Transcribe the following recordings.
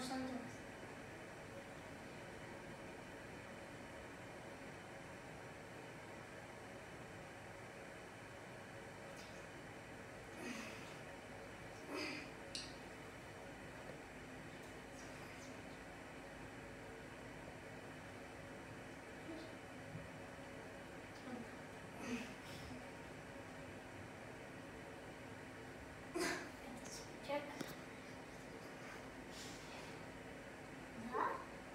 что он делает? Чек. Да?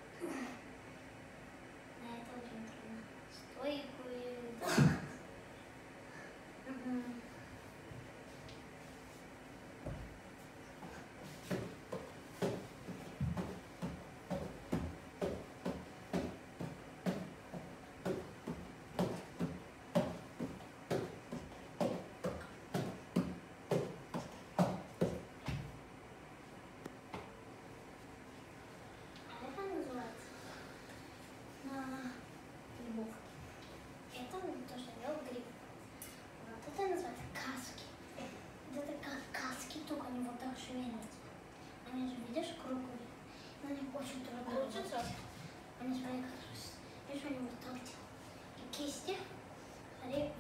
Да, это очень трудно. Стойку и... Это называется грибов. Это то, что я делал гриб. Вот это называется каски. Вот это как каски, только они вот так шевелятся. Они же, видишь, круглые. На них очень трудно Крутятся? Они, смотри, как видишь, они вот так делают. И кисти, смотри,